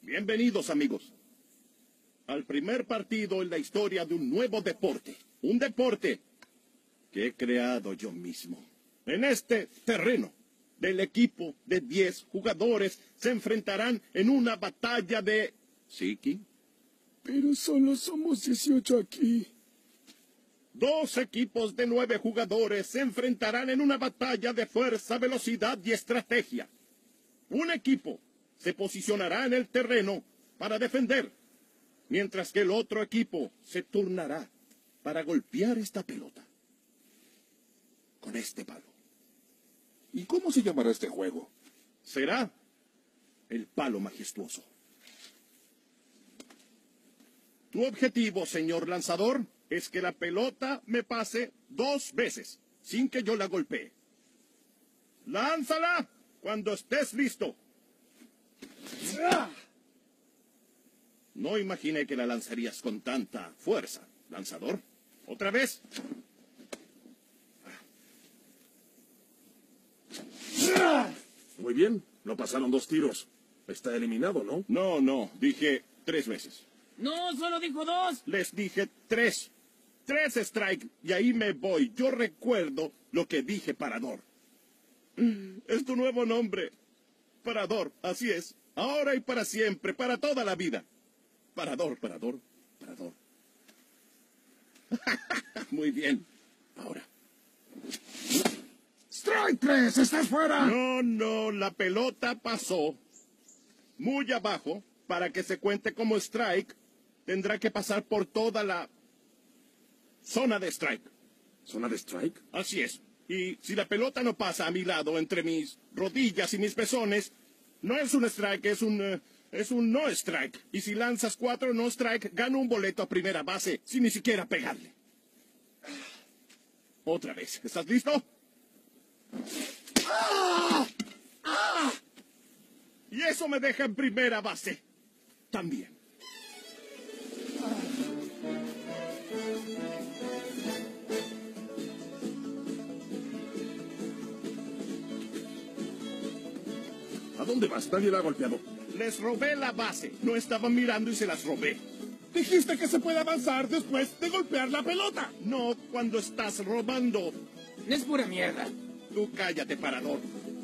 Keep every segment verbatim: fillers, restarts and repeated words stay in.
Bienvenidos, amigos, al primer partido en la historia de un nuevo deporte. Un deporte que he creado yo mismo. En este terreno, del equipo de diez jugadores se enfrentarán en una batalla de... ¿Siki? Pero solo somos dieciocho aquí. Dos equipos de nueve jugadores se enfrentarán en una batalla de fuerza, velocidad y estrategia. Un equipo se posicionará en el terreno para defender, mientras que el otro equipo se turnará para golpear esta pelota con este palo. ¿Y cómo se llamará este juego? Será el palo majestuoso. Tu objetivo, señor lanzador, es que la pelota me pase dos veces, sin que yo la golpee. ¡Lánzala cuando estés listo! No imaginé que la lanzarías con tanta fuerza, lanzador. ¿Otra vez? Muy bien, no pasaron dos tiros. Está eliminado, ¿no? No, no, dije tres veces. No, solo dijo dos. Les dije tres. Tres strike y ahí me voy. Yo recuerdo lo que dije, Parador. Es tu nuevo nombre. Parador, así es. Ahora y para siempre, para toda la vida. Parador, Parador, Parador. Muy bien. Ahora. ¡Strike tres! ¡Estás fuera! No, no, la pelota pasó muy abajo. Para que se cuente como strike, tendrá que pasar por toda la zona de strike. ¿Zona de strike? Así es. Y si la pelota no pasa a mi lado, entre mis rodillas y mis pezones, no es un strike, es un, uh, es un no strike. Y si lanzas cuatro no strike, gano un boleto a primera base sin ni siquiera pegarle. Otra vez. ¿Estás listo? ¡Ah! ¡Ah! Y eso me deja en primera base. También. ¿A dónde vas? Nadie la ha golpeado. Les robé la base. No estaban mirando y se las robé. Dijiste que se puede avanzar después de golpear la pelota. No cuando estás robando. Es pura mierda. Tú cállate, Parador.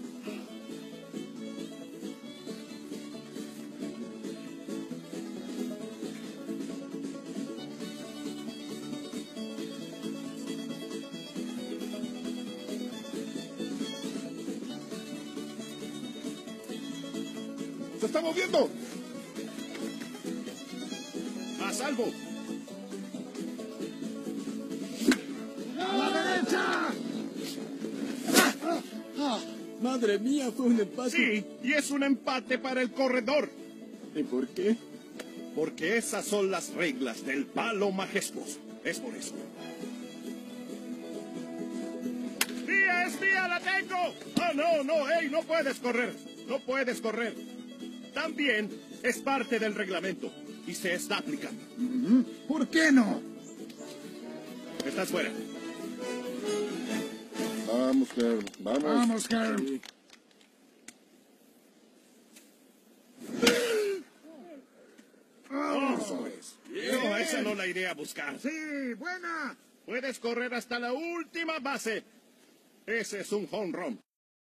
¡Se está moviendo! ¡A salvo! ¡A la derecha! ¡Ah! ¡Ah! ¡Ah! ¡Madre mía! Fue un empate. Sí, y es un empate para el corredor. ¿Y por qué? Porque esas son las reglas del palo majestuoso. Es por eso. ¡Mía, es mía, la tengo! ¡Oh, no, no! ¡Ey, no puedes correr! ¡No puedes correr! También es parte del reglamento y se está aplicando. ¿Por qué no? Estás fuera. Vamos, Herb. Vamos. Vamos, Herb. Sí. Oh, eso es. No, esa no la iré a buscar. Sí, buena. Puedes correr hasta la última base. Ese es un home run.